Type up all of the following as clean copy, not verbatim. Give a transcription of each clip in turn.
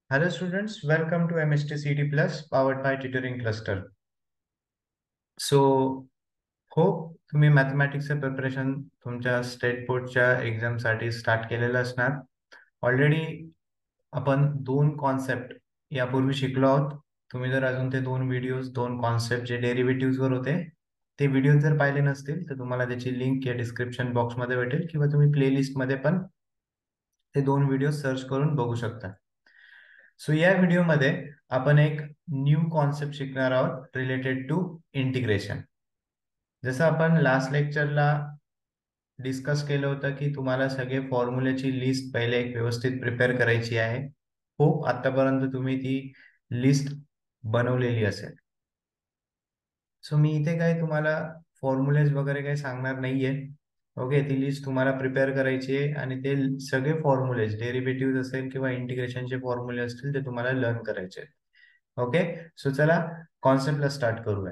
Hello students, welcome to MST CT Plus powered by Tutoring Cluster. So, hope तुम्ही मॅथमॅटिक्सचं preparation तुमच्या state बोर्डच्या एक्झामसाठी स्टार्ट केलेलं असणार. ऑलरेडी आपण दोन कॉन्सेप्ट यापूर्वी शिकलो आहोत. तुम्ही जर अजून ते दोन कॉन्सेप्ट जे डेरिव्हेटिव्हजवर होते ते व्हिडिओ जर पाहिले नसतील तर तुम्हाला त्याची लिंक या डिस्क्रिप्शन बॉक्समध्ये भेटेल किंवा तुम्ही प्लेलिस्टमध्ये पण ते दोन व्हिडिओ सर्च करून बघू शकता. सो या व्हिडिओमध्ये आपण एक न्यू कॉन्सेप्ट शिकणार आहोत रिलेटेड टू इंटिग्रेशन. जसं आपण लास्ट लेक्चरला डिस्कस केलं होतं की तुम्हाला सगळे फॉर्म्युल्याची लिस्ट पहिले एक व्यवस्थित प्रिपेअर करायची आहे. हो, आतापर्यंत तुम्ही ती लिस्ट बनवलेली असेल. सो मी इथे काही तुम्हाला फॉर्म्युलेज वगैरे काही सांगणार नाहीये. ओके, ती लिस्ट तुम्हाला प्रिपेअर करायची आहे आणि ते सगळे फॉर्म्युलेज डेरिव्हेटिव्ह असेल किंवा इंटिग्रेशनचे फॉर्म्युले असतील ते तुम्हाला लर्न करायचे आहेत. ओके, सो चला कॉन्सेप्टला स्टार्ट करूया.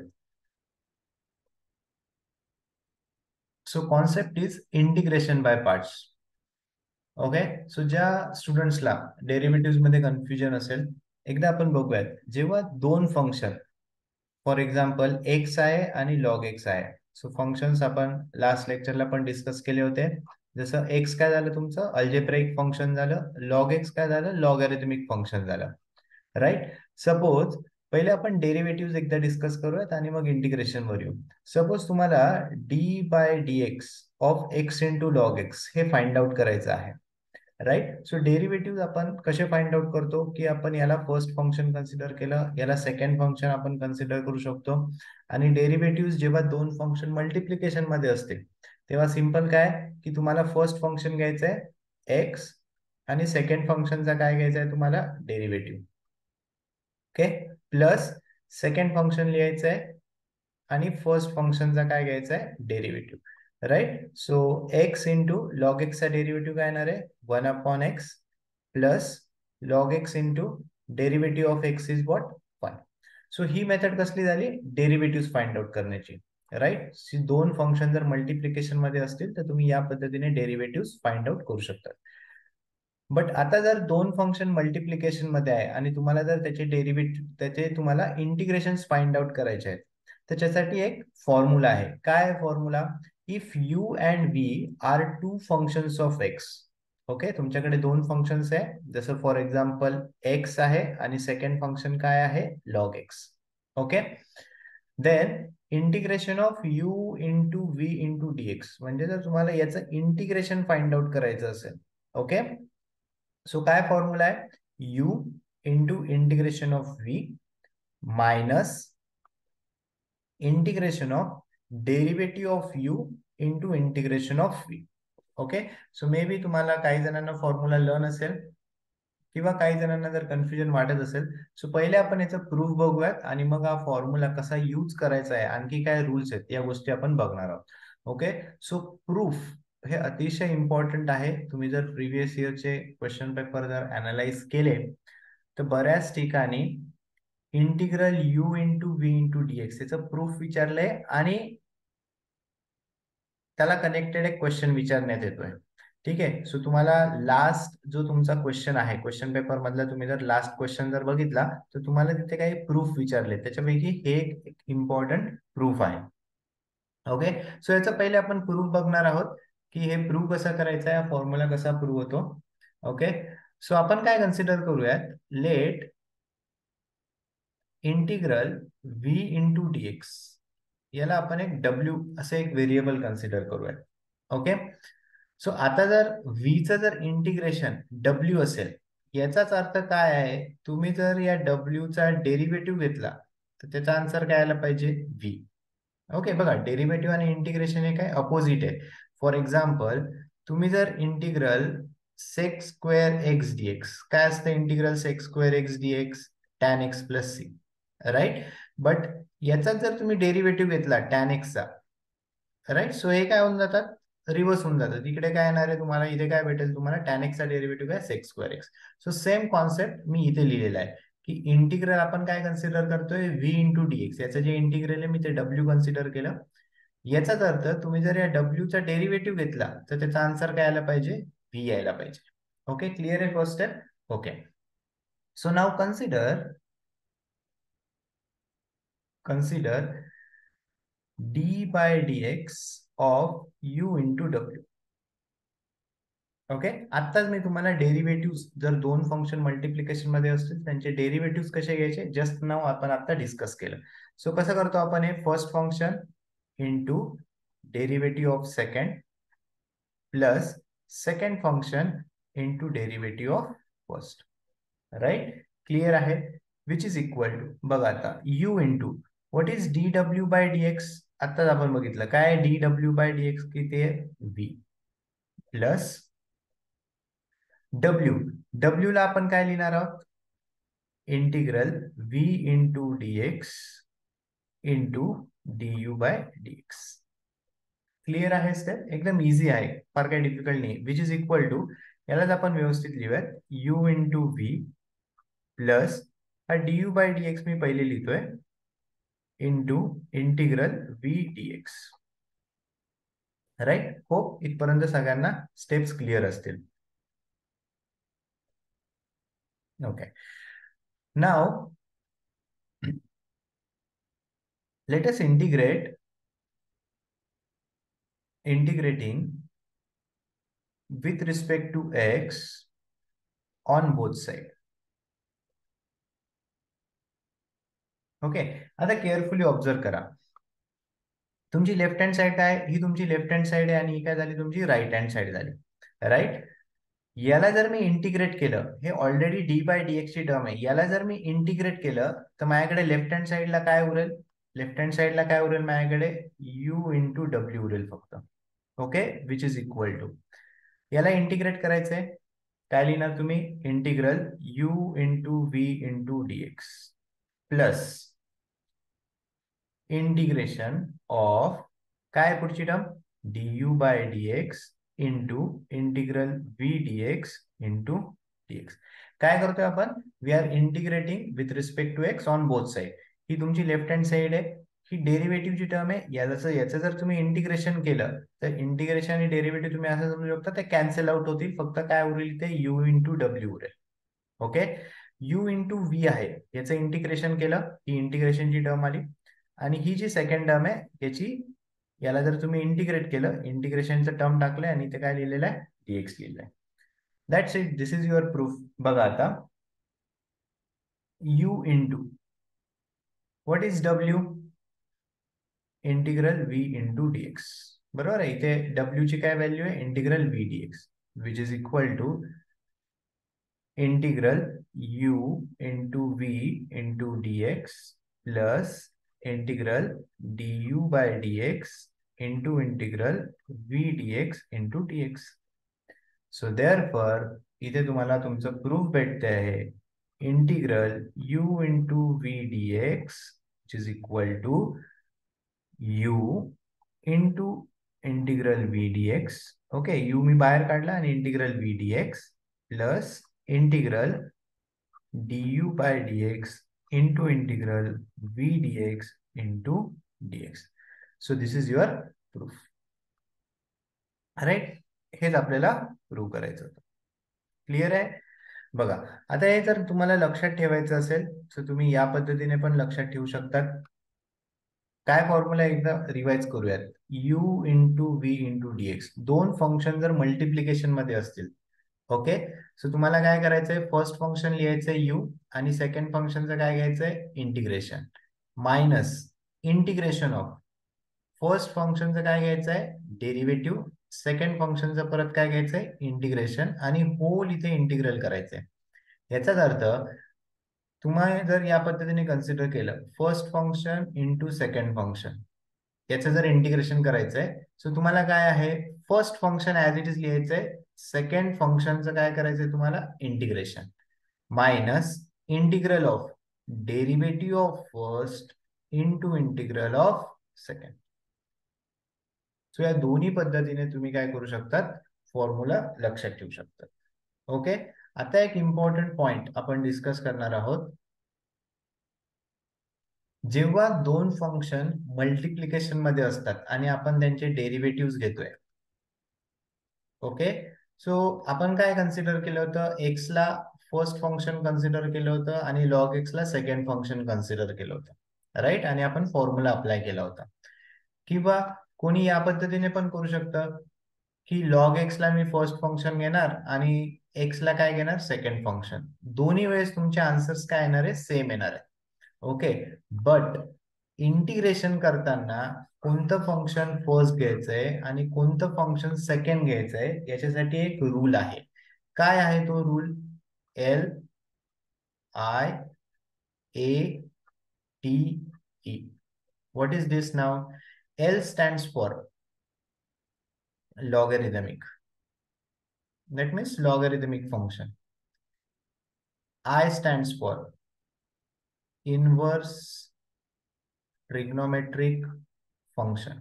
So concept is integration by parts. Okay, so ज्या स्टुडंट्सला डेरिव्हेटिव्ह मध्ये कन्फ्युजन असेल, एकदा आपण बघूयात. जेव्हा दोन फंक्शन फॉर एक्झाम्पल एक्स आहे आणि लॉग एक्स आहे. सो फंक्शन्स आपण लास्ट लेक्चरला पण डिस्कस केले होते. जसं एक्स काय झालं तुमचं अल्जेब्राइक फंक्शन झालं, लॉग एक्स काय झालं लॉगॅरिथमिक फंक्शन झालं. राईट. सपोज पहिले आपण डेरिव्हेटिव्ह एकदा डिस्कस करूयात आणि मग इंटिग्रेशन वर येऊ. सपोज तुम्हाला d by d x of x into log x हे फाइंड आउट करायचं आहे. राईट. सो डेरिव्हेटिव्ह आपण कसे फाइंड आउट करतो की आपण याला फर्स्ट फंक्शन कन्सिडर केलं, याला सेकंड फंक्शन आपण कन्सिडर करू शकतो. आणि डेरिव्हेटिव्ह जेव्हा दोन फंक्शन मल्टिप्लिकेशन मध्ये असते तेव्हा सिंपल काय की तुम्हाला फर्स्ट फंक्शन घ्यायचंय एक्स आणि सेकंड फंक्शनचा काय घ्यायचा आहे तुम्हाला derivative. Okay, plus second function लिहायचं आहे आणि फर्स्ट फंक्शनचा काय घ्यायचा आहे derivative. Right. So x into log एक्सचा डेरिव्हेटिव्ह काय येणार आहे 1/x plus log x into derivative of x is what 1. So ही मेथड कसली झाली डेरिव्हेटिव्ह फाइंड आउट करण्याची. राईट. दोन फंक्शन जर मल्टिप्लिकेशन मध्ये असतील तर तुम्ही या पद्धतीने डेरिव्हेटिव्ह फाइंड आउट करू शकता. बट आता जर दोन फंक्शन मल्टिप्लिकेशन मध्ये आहे आणि तुम्हाला जर त्याचे डेरिव्हेटिव्ह त्याचे तुम्हाला इंटिग्रेशन फाइंड आउट करायचे आहेत त्याच्यासाठी एक फॉर्म्युला आहे. काय formula? If u and v are two functions of x. Okay, तुमच्याकडे दोन फंक्शन्स आहे जसं फॉर एक्झाम्पल एक्स आहे आणि सेकंड फंक्शन काय आहे log x. Okay, then integration of u into v into d x म्हणजे जर तुम्हाला याचं इंटिग्रेशन फाइंड आउट करायचं असेल. ओके, सो काय फॉर्म्युला आहे u into integration of v minus integration of derivative of u into integration of v. Okay, so maybe तुम्हाला काही जणांना फॉर्म्युला लर्न असेल किंवा काही जणांना जर कन्फ्युजन वाटत असेल. सो पहिले आपण याचा प्रूफ बघूयात आणि मग हा फॉर्म्युला कसा यूज करायचा आहे आणखी काय रूल्स आहेत या गोष्टी आपण बघणार आहोत. ओके, सो प्रूफ हे अतिशय इम्पॉर्टंट आहे. तुम्ही जर प्रिव्हियस इयरचे क्वेश्चन पेपर जर अनालाइज केले तर बऱ्याच ठिकाणी integral u into v into d x याचं प्रूफ विचारलंय आणि त्याला कनेक्टेड एक क्वेश्चन विचारण्यात येतोय. ठीक आहे. सो तुम्हाला लास्ट जो तुमचा क्वेश्चन आहे क्वेश्चन पेपर मधला तुम्ही जर लास्ट क्वेश्चन जर बघितला तर तुम्हाला तिथे काही प्रूफ विचारले त्याच्यापैकी हे एक इम्पॉर्टंट प्रूफ आहे. ओके, सो याचं पहिले आपण प्रूफ बघणार आहोत की हे प्रूफ कसं करायचं आहे फॉर्म्युला कसा प्रूव्ह होतो. ओके, सो आपण काय कन्सिडर करूयात let integral v into d x याला आपण एक डब्ल्यू असे एक व्हेरिएबल कन्सिडर करूयात. ओके, सो आता जर व्हीचं जर इंटिग्रेशन डब्ल्यू असेल याचाच अर्थ काय आहे तुम्ही जर या डब्ल्यूचा डेरिव्हेटिव्ह घेतला तर त्याचा आन्सर काय आला पाहिजे व्ही. ओके, बघा डेरिव्हेटिव्ह आणि इंटिग्रेशन हे काय अपोजिट आहे. फॉर एक्झाम्पल तुम्ही जर integral sec square x dx काय असतं integral sec square x d x tan x plus c. Right. But याचा जर तुम्ही डेरिव्हेटिव्ह घेतला टॅन एक्सचा राईट सो हे काय होऊन जातात रिव्हर्स होऊन जातात. इकडे काय येणार आहे तुम्हाला इथे काय भेटेल तुम्हाला टॅन एक्सचा डेरिव्हेटिव्ह आहे sec square x. So same concept मी इथे लिहिलेला आहे की इंटिग्रल आपण काय कन्सिडर करतोय व्ही इंटू डीएक्स याचं जे इंटिग्रल आहे मी ते डब्ल्यू कन्सिडर केलं. याचाच अर्थ तुम्ही जर या डब्ल्यूचा डेरिव्हेटिव्ह घेतला तर त्याचा आन्सर काय यायला पाहिजे व्ही यायला पाहिजे. ओके, क्लिअर आहे first step. Okay, So now consider d by dx of u into w. Okay, आत्ताच मी तुम्हाला डेरिव्हेटिव्ह जर दोन फंक्शन मल्टिप्लिकेशन मध्ये असतील त्यांचे डेरिव्हेटिव्ह कसे घ्यायचे जस्ट नाव आपण आता डिस्कस केलं. सो कसं करतो आपण हे first function into derivative of second plus second function into derivative of first. Right, clear आहे. विच इज इक्वल टू बघा आता u into what is d डब्ल्यू बाय डीएक्स. आत्ताच आपण बघितलं काय डी डब्ल्यू बाय डीएक्स किती आहे v प्लस डब्ल्यू. डब्ल्यू ला आपण काय लिहिणार आहोत integral v into d x into d u by d x. Clear आहे स्टेप, एकदम इझी आहे, फार काही डिफिकल्ट नाही. विच इज इक्वल टू यालाच आपण व्यवस्थित लिहूयात u इंटू व्ही प्लस हा डीयू बाय डीएक्स मी पहिले लिहितोय into integral v d x. Right, hope इथपर्यंत सगळ्यांना स्टेप्स क्लिअर असतील. Okay, now let us integrating with respect to x on both side. Okay, आता केअरफुली ऑब्झर्व करा. तुमची लेफ्ट हँड साइड काय, ही तुमची लेफ्ट हँड साइड आहे आणि ही काय झाली तुमची राईट हँड साइड झाली. राईट, याला जर मी इंटिग्रेट केलं, हे ऑलरेडी डी बाय डीएक्स ची टर्म आहे, याला जर मी इंटिग्रेट केलं तर माझ्याकडे लेफ्ट हँड साइडला काय उरेल, लेफ्ट हँड साइडला काय उरेल माझ्याकडे यू इंटू डब्ल्यू उरेल फक्त. Okay, which is equal to याला इंटिग्रेट करायचंय काय लिहिणार तुम्ही integral u into v into dx plus integration of काय पुढची term du by dx into integral v dx into dx. काय करतोय आपण, we are integrating with respect to x on both side. ही तुमची लेफ्ट हँड साइड आहे, ही डेरिव्हेटिव्हची term आहे. याचं जर तुम्ही इंटिग्रेशन केलं तर इंटिग्रेशन आणि डेरिव्हेटिव्ह तुम्ही असं समजू शकता ते कॅन्सल आउट होतील, फक्त काय उरेल ते यू इंटू डब्ल्यू उरेल. ओके, यू इंटू व्ही आहे, याचं इंटिग्रेशन केलं ही इंटिग्रेशनची टर्म आली आणि ही जी सेकंड टर्म आहे याची याला जर तुम्ही इंटिग्रेट केलं इंटिग्रेशनचं टर्म टाकलंय आणि ते काय लिहिलेलं आहे डीएक्स लिहिलेलं आहे. That's it, this is your proof. बघा आता u इंटू व्हॉट इज डब्ल्यू इंटिग्रल v इंटू डीएक्स. बरोबर आहे, इथे डब्ल्यू ची काय व्हॅल्यू आहे integral v dx which is equal to integral u into v into dx plus integral du by dx into integral v dx into dx. So therefore इथे तुम्हाला तुमचं प्रूफ भेटते आहे integral u into v dx which is equal to u into integral v dx. Okay, u मी बाहेर काढला आणि integral v dx plus integral du by dx into integral v dx into dx. So this is your proof. Right, हेच आपल्याला prove करायचं होतं. Clear आहे. बघा आता हे जर तुम्हाला लक्षात ठेवायचं असेल तर तुम्ही या पद्धतीने पण लक्षात ठेवू शकतात. काय फॉर्म्युला एकदा रिवाइज करूयात. u into v into dx, दोन फंक्शन जर मल्टिप्लिकेशन मध्ये असतील ओके, सो तुम्हाला काय करायचंय फर्स्ट फंक्शन लिहायचंय u आणि सेकंड फंक्शनचं काय घ्यायचंय integration minus integration of first फंक्शनचं काय घ्यायचंय डेरिव्हेटिव्ह, सेकंड फंक्शनचं परत काय घ्यायचंय इंटिग्रेशन आणि होल इथे इंटिग्रल करायचंय. याचाच अर्थ तुम्हाला जर या पद्धतीने कन्सिडर केलं first function into second function याचं जर इंटिग्रेशन करायचंय सो तुम्हाला काय आहे first function as it is लिहायचंय, सेकंड फंक्शनचं काय करायचंय तुम्हाला integration minus integral of derivative of first into integral of second. So या दोन्ही पद्धतीने तुम्ही काय करू शकतात फॉर्म्युला लक्षात ठेवू शकतात. ओके, आता एक इम्पॉर्टंट पॉइंट आपण डिस्कस करणार आहोत. जेव्हा दोन फंक्शन मल्टिप्लिकेशन मध्ये असतात आणि आपण त्यांचे डेरिव्हेटिव्ह घेतोय ओके, सो आपण काय कन्सिडर केलं होतं एक्सला फर्स्ट फंक्शन कन्सिडर केलं होतं आणि लॉग एक्स ला सेकंड फंक्शन कन्सिडर केलं होतं, राईट. आणि आपण फॉर्म्युला अप्लाय केला होता. किंवा कोणी या पद्धतीने पण करू शकतं की लॉग एक्स ला मी फर्स्ट फंक्शन घेणार आणि एक्स ला काय घेणार, सेकंड फंक्शन. दोन्ही वेळेस तुमचे आन्सर्स काय येणार आहे, सेम येणार आहे. ओके. बट इंटिग्रेशन करताना कोणतं फंक्शन फर्स्ट घ्यायचंय आणि कोणतं फंक्शन सेकंड घ्यायचंय याच्यासाठी एक रूल आहे. काय आहे तो rule? L I A T E. What is this नाव? L stands for logarithmic, that means logarithmic function. I stands for inverse trigonometric function.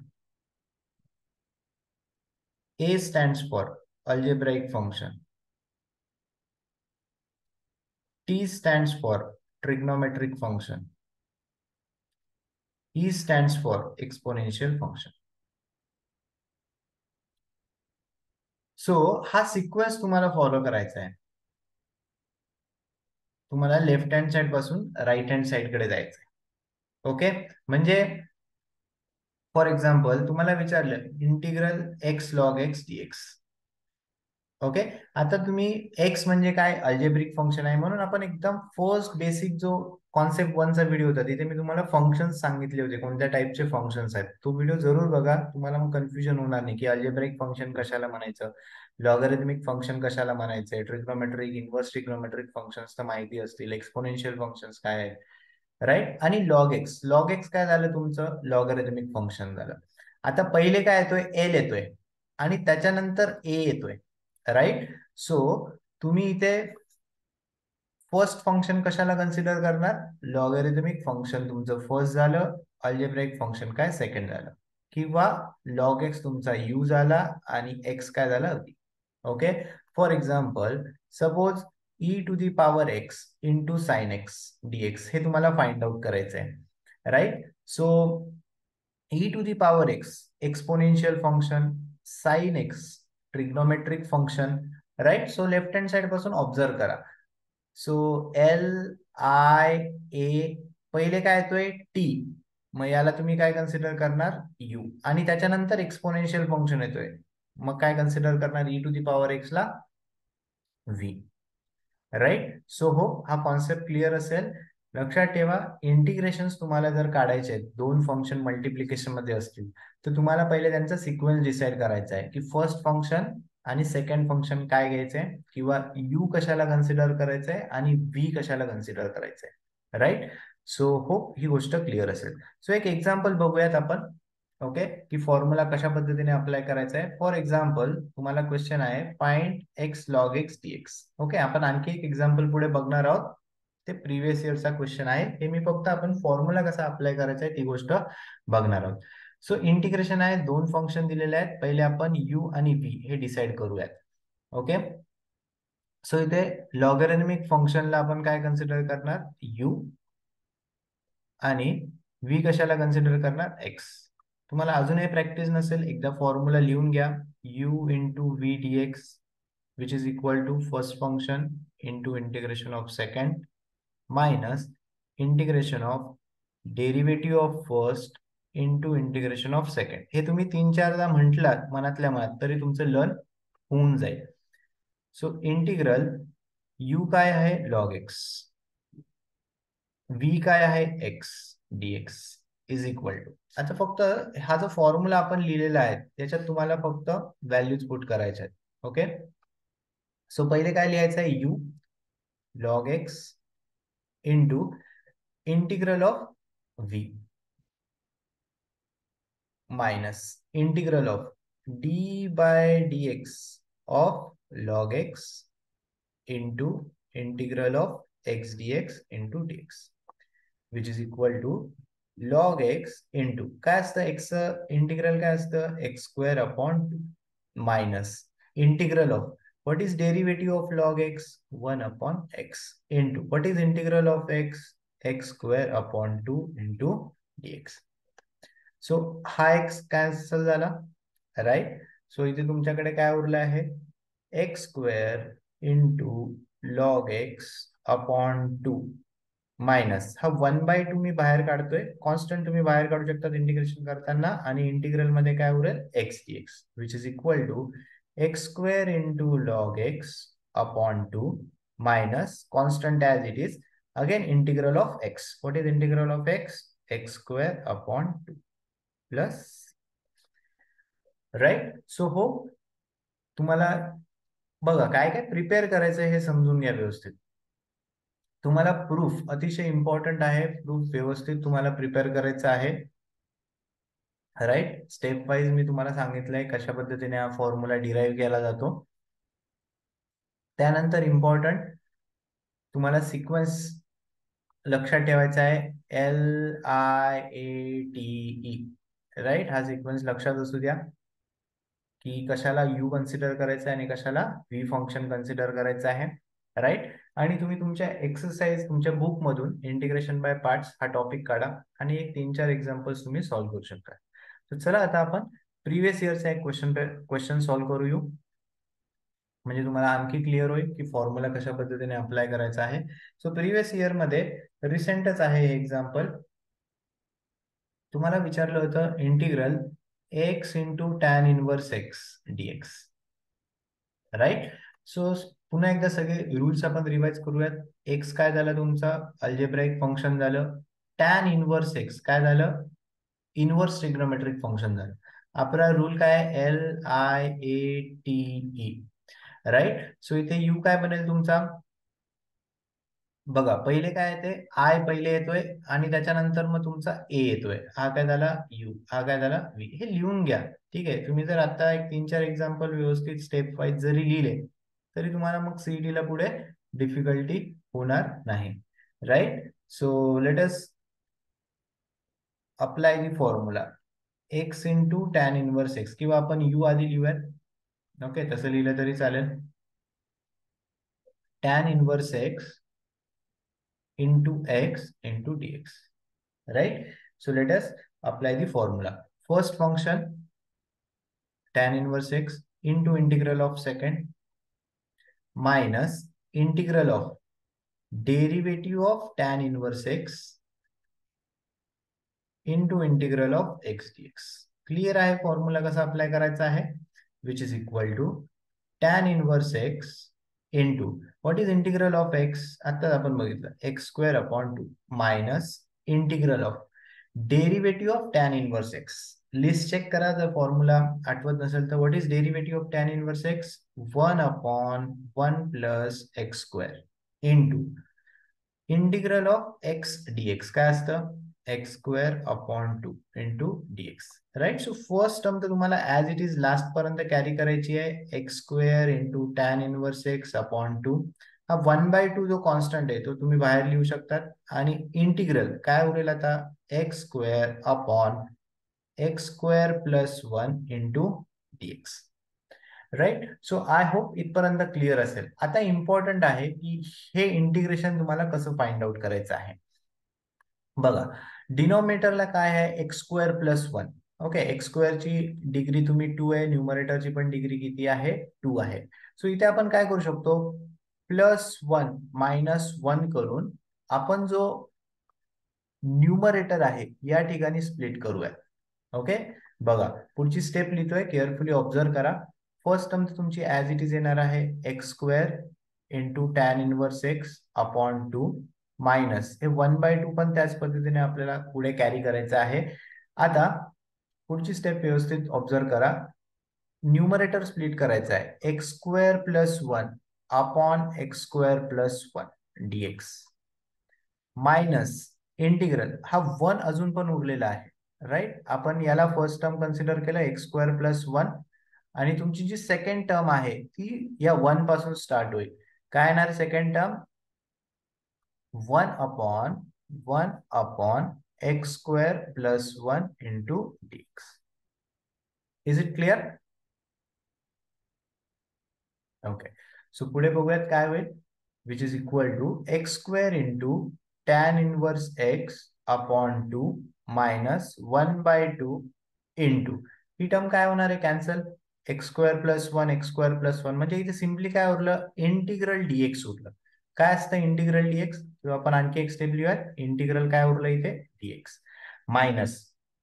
A stands for algebraic function. T stands for trigonometric function. E stands for exponential function. So हा sequence तुम्हाला follow करायचा आहे. तुम्हाला left hand side पासून right hand side कडे जायचंय. Okay. म्हणजे for example तुम्हाला विचारलं integral x log x dx. Okay. आता तुम्ही एक्स म्हणजे काय, अल्जेब्रिक फंक्शन आहे, म्हणून आपण एकदम फर्स्ट बेसिक जो कॉन्सेप्ट वनचा व्हिडिओ होता तिथे मी तुम्हाला फंक्शन्स सांगितले होते, कोणत्या टाईपचे फंक्शन्स आहेत. तो व्हिडिओ जरूर बघा, तुम्हाला मग कन्फ्युजन होणार नाही की अल्जेब्रिक फंक्शन कशाला म्हणायचं, लॉगरिथमिक फंक्शन कशाला म्हणायचं, ट्रिग्नोमेट्रिक, इन्व्हर्स ट्रिग्नोमेट्रिक फंक्शन्स तर माहिती असतील, एक्सपोनेन्शियल फंक्शन्स काय आहेत, राईट. आणि लॉग एक्स काय झालं, तुमचं लॉगरिथमिक फंक्शन झालं. आता पहिले काय येतोय, एल येतोय आणि त्याच्यानंतर ए येतोय, राईट. सो तुम्ही इथे फर्स्ट फंक्शन कशाला कन्सिडर करणार, लॉगरिथमिक फंक्शन तुमचं फर्स्ट झालं, अल्जेब्रिक फंक्शन काय सेकंड झालं, किंवा लॉग एक्स तुमचा यू झाला आणि एक्स काय झाला, v. Okay. For example suppose e to the power x into sine x dx हे तुम्हाला फाइंड आउट करायचं आहे, right. So e to the power x exponential function, sine x trigonometric function, right. So left hand side पासून observe करा. So L I A, पहिले काय येतोय T, मग याला तुम्ही काय कन्सिडर करणार, यू. आणि त्याच्यानंतर एक्सपोनेन्शियल फंक्शन येतोय, मग काय कन्सिडर करणार, e to the power x ला व्ही, राईट. सो हो, हा कॉन्सेप्ट क्लिअर असेल. लक्षात ठेवा, इंटिग्रेशन्स तुम्हाला जर काढायचे आहेत, दोन फंक्शन मल्टिप्लिकेशन मध्ये असतील, तर तुम्हाला पहिले त्यांचा सिक्वेन्स डिसाइड करायचा आहे की फर्स्ट फंक्शन आणि सेकंड फंक्शन काय घ्यायचंय, किंवा यू कशाला कन्सिडर करायचंय आणि व्ही कशाला कन्सिडर करायचंय, राईट. सो हो, ही गोष्ट क्लिअर असेल. सो एक एक्झाम्पल बघूयात आपण. ओके, की फॉर्म्युला कशा पद्धतीने अप्लाय करायचा आहे. फॉर एक्झाम्पल तुम्हाला क्वेश्चन आहे find x log x dx. Okay, आपण आणखी एक एक्झाम्पल पुढे बघणार आहोत. ते प्रिव्हियस इयरचा क्वेश्चन आहे, हे मी फक्त आपण फॉर्म्युला कसा अप्लाय करायचा आहे ती गोष्ट बघणार आहोत. सो इंटिग्रेशन आहे, दोन फंक्शन दिलेले आहेत, पहिले आपण यू आणि व्ही हे डिसाइड करूयात. ओके. सो इथे लॉगरिथमिक फंक्शनला आपण काय कन्सिडर करणार, यू, आणि व्ही कशाला कन्सिडर करणार, एक्स. तुम्हाला अजूनही प्रॅक्टिस नसेल, एकदा फॉर्म्युला लिहून घ्या, u into v dx which is equal to first function into integration of second minus integration of derivative of first into integration of second. हे तुम्ही 3-4दा म्हटलात मनातल्या मनात तरी तुमचं लर्न होऊन जाईल. सो इंटिग्रल यू काय आहे, लॉग एक्स, व्ही काय आहे, x dx is equal to. आता फक्त हा जो फॉर्म्युला आपण लिहिलेला आहे त्याच्यात तुम्हाला फक्त व्हॅल्यूज पुट करायच्या आहेत. ओके. सो पहिले काय लिहायचं आहे, u log x into integral of v minus integral of d by d x of log x into integral of x dx into dx which is equal to log x into काय असतं, x integral काय असतं, x square upon two minus integral of what is derivative of log x, 1 upon x into what is integral of x, x square upon 2 into dx. So हा x cancel झाला, right. So इथे तुमच्याकडे काय उरलं आहे, x square into log x upon 2 minus हा 1/2 मी बाहेर काढतोय. कॉन्स्टंट तुम्ही बाहेर काढू शकता इंटिग्रेशन करताना, आणि इंटिग्रल मध्ये काय उरेल x dx which is equal to x square into log x upon 2 minus constant as it is again integral of x. What is integral of x? X square upon 2 plus. Right. So हो, तुम्हाला बघा काय काय prepare करायचं हे समजून घ्या व्यवस्थित. तुम्हाला प्रूफ अतिशय इम्पॉर्टंट आहे. प्रूफ व्यवस्थित तुम्हाला प्रिपेअर करायचं आहे. राईट. स्टेप वाईज मी तुम्हाला सांगितलंय कशा पद्धतीने हा फॉर्म्युला डिराईव्ह केला जातो. त्यानंतर इम्पॉर्टंट तुम्हाला सिक्वेन्स लक्षात ठेवायचा आहे. LIATE. राईट. हा सिक्वेन्स लक्षात असू द्या की कशाला यू कन्सिडर करायचं आहे आणि कशाला व्ही फंक्शन कन्सिडर करायचं आहे. राईट. आणि तुम्ही तुमच्या एक्सरसाइज तुमच्या बुक मधून इंटिग्रेशन बाय पार्ट्स हा टॉपिक काढा आणि एक 3-4 एक्झाम्पल्स तुम्ही सॉल्व्ह करू शकता. तर चला आता आपण प्रिव्हियस इयरचा एक क्वेश्चन सॉल्व्ह करू. म्हणजे तुम्हाला आणखी क्लिअर होईल की फॉर्म्युला कशा पद्धतीने अप्लाय करायचा आहे. सो प्रिव्हियस इयर मध्ये रिसेंटच आहे हे एक्झाम्पल. तुम्हाला विचारलं होतं integral x into tan inverse x dx. Right. So पुन्हा एकदा सगळे रूल्स आपण रिवाइज करूयात. एक्स काय झालं तुमचा अल्जेब्राइक फंक्शन झालं. टॅन इनवर्स एक्स काय झालं इनवर्स ट्रिग्नोमेट्रिक फंक्शन झालं. आपला रूल काय आहे LIATE. राईट. सो इथे यू काय बनेल तुमचा बघा पहिले काय येते आय पहिले येतोय आणि त्याच्यानंतर मग तुमचा ए येतोय. हा काय झाला यू, हा काय झाला व्ही. हे लिहून घ्या. ठीक आहे. तुम्ही जर आता एक 3-4 एक्झाम्पल व्यवस्थित स्टेप वाईज जरी लिहिले तरी तुम्हाला मग सीईटी ला पुढे डिफिकल्टी होणार नाही. Right. So let us apply the formula x into tan inverse x, किंवा आपण यू आधी लिहूयात. ओके, तसं लिहिलं तरी चालेल. Tan inverse x into x into dx. Right. So let us apply the formula. First function tan inverse x into integral of second minus integral of derivative of tan inverse x into integral of x dx. Clear आहे formula कसा apply करायचा आहे. Which is equal to tan inverse x into what is integral of x आता आपण बघितलं x square upon 2 minus integral of derivative of tan inverse x. List check करा जर formula आठवत नसेल तर. What is derivative of tan inverse x 1/1 plus x square into integral of x dx काय असतं x square upon 2 into dx. Right. So first term तर तुम्हाला as it is last पर्यंत कॅरी करायची आहे x square into tan inverse x upon 2. हा 1/2 जो constant आहे तो तुम्ही बाहेर लिहू शकतात. आणि इंटिग्रल काय उरेल आता x square upon x square plus 1 into dx. Right. So I hope इथपर्यंत क्लिअर असेल. आता इम्पॉर्टंट आहे की हे इंटिग्रेशन तुम्हाला कसं फाइंड आउट करायचं आहे. बघा डिनॉमिनेटरला काय आहे x square plus 1. Okay, x स्क्वेअरची डिग्री तुम्ही 2 आहे, न्यूमरेटरची पण डिग्री किती आहे 2 आहे. सो इथे आपण काय करू शकतो +1 -1 करून आपण जो न्यूमरेटर आहे या ठिकाणी स्प्लिट करूयात. ओके, बघा पुढची स्टेप लिहितोय केअरफुली ऑब्झर्व करा. फर्स्ट टर्म तुमची ऍज इट इज येणार आहे x square into tan inverse x upon 2 minus हे 1/2 पण त्याच पद्धतीने आपल्याला पुढे कॅरी करायचं आहे. आता पुढची स्टेप व्यवस्थित ऑब्झर्व करा. न्यूमरेटर स्प्लिट करायचं आहे x square plus 1 upon x square plus 1 dx minus integral हा 1 अजून पण उरलेला आहे. राईट. आपण याला फर्स्ट टर्म कन्सिडर केलं एक्स स्क्वेअर प्लस 1 आणि तुमची जी सेकंड टर्म आहे ती या 1 पासून स्टार्ट होईल. काय येणार second term 1/1 x square plus 1 into dx. Is it clear. Okay, so पुढे बघूयात काय होईल. Which is equal to x square into tan inverse x upon 2 minus 1/2 into ही टर्म काय होणार आहे cancel x square plus one x square plus one म्हणजे इथे सिम्पली काय उरलं, इंटिग्रल डीएक्स उरलं. काय असतं इंटिग्रल डीएक्स, किंवा आपण आणखी एक स्टेप लिहूयात, इंटिग्रल काय उरलं इथे, डीएक्स मायनस,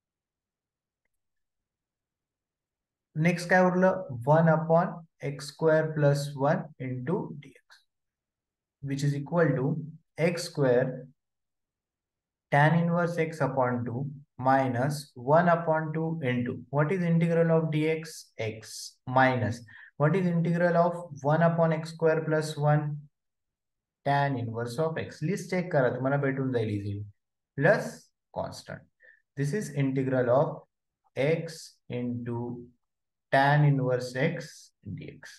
नेक्स्ट काय उरलं, one upon x square plus one into dx which is equal to x square tan inverse x upon 2 minus 1 upon 2 into what is integral of dx, x, minus what is integral of 1 upon x square plus 1 tan inverse of x. List check करा, तुम्हाला भेटून जाईल easily, plus constant. This is integral of x into tan inverse x dx.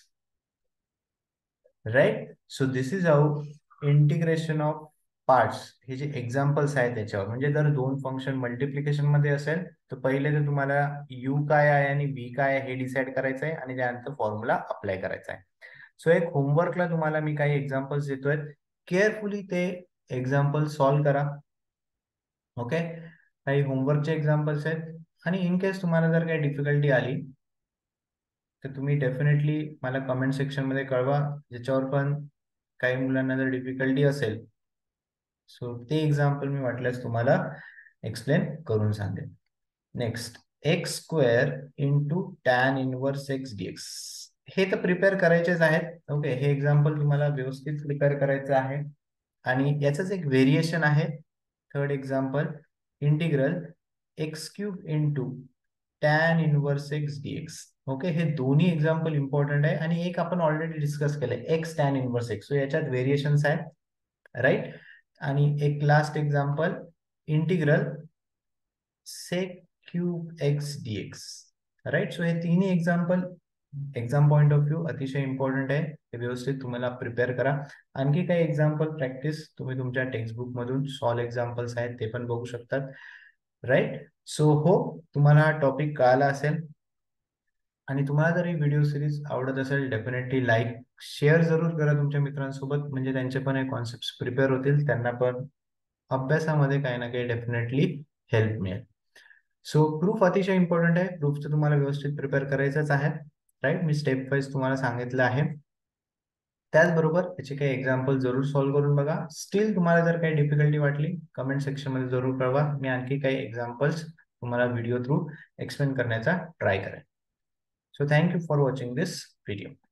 Right. So this is how integration of parts, हे जे examples आहेत त्याच्यावर, म्हणजे जर दोन फंक्शन मल्टिप्लिकेशन मध्ये असेल तर पहिले तर तुम्हाला यू काय आहे आणि व्ही काय आहे हे डिसाईड करायचं आहे आणि त्यानंतर फॉर्म्युला अप्लाय करायचा आहे. सो एक होमवर्कला तुम्हाला मी काही एक्झाम्पल्स देतोय, केअरफुली ते एक्झाम्पल सॉल्व्ह करा. ओके, काही होमवर्कचे एक्झाम्पल्स आहेत, आणि इन केस तुम्हाला जर काही डिफिकल्टी आली तर तुम्ही डेफिनेटली मला कमेंट सेक्शन मध्ये कळवा, ज्याच्यावर पण काही मुलांना जर डिफिकल्टी असेल सो ते एक्झाम्पल मी वाटल्यास तुम्हाला एक्सप्लेन करून सांगेन. Next, x square into tan inverse x dx, हे तर प्रिपेअर करायचेच आहेत. ओके, हे एक्झाम्पल तुम्हाला व्यवस्थित प्रिपेअर करायचं आहे. आणि याचंच एक व्हेरिएशन आहे, third example, integral x cube into tan inverse x dx. Okay, हे दोन्ही एक्झाम्पल इम्पॉर्टंट आहे, आणि एक आपण ऑलरेडी डिस्कस केलंय, x tan inverse x. So याच्यात व्हेरिएशन्स आहेत, राईट. आणि एक last example, integral sec cube x dx, right. So हे तिन्ही example exam point of view अतिशय इम्पॉर्टंट आहे, हे व्यवस्थित तुम्हाला प्रिपेअर करा. आणखी काही एक्झाम्पल प्रॅक्टिस तुम्ही तुमच्या टेक्स्टबुक मधून सॉल्व एक्झाम्पल्स आहेत ते पण बघू शकतात, राईट. सो हो, तुम्हाला हा टॉपिक कळाला असेल, आणि तुम्हाला जर ही व्हिडिओ सिरीज आवडत असेल डेफिनेटली लाईक शेअर जरूर करा तुमच्या मित्रांसोबत, म्हणजे त्यांचे पण हे कॉन्सेप्ट प्रिपेअर होतील, त्यांना पण अभ्यासामध्ये काही ना काही डेफिनेटली हेल्प मिळेल. सो प्रूफ अतिशय इम्पॉर्टंट आहे, प्रूफचं तुम्हाला व्यवस्थित प्रिपेअर करायचंच आहे, राईट. मी स्टेप वाईज तुम्हाला सांगितलं आहे. त्याचबरोबर याचे काही एक्झाम्पल जरूर सॉल्व्ह करून बघा. स्टील तुम्हाला जर काही डिफिकल्टी वाटली कमेंट सेक्शन मध्ये जरूर कळवा, मी आणखी काही एक्झाम्पल्स तुम्हाला व्हिडिओ थ्रू एक्सप्लेन करण्याचा ट्राय करेन. So thank you for watching this video.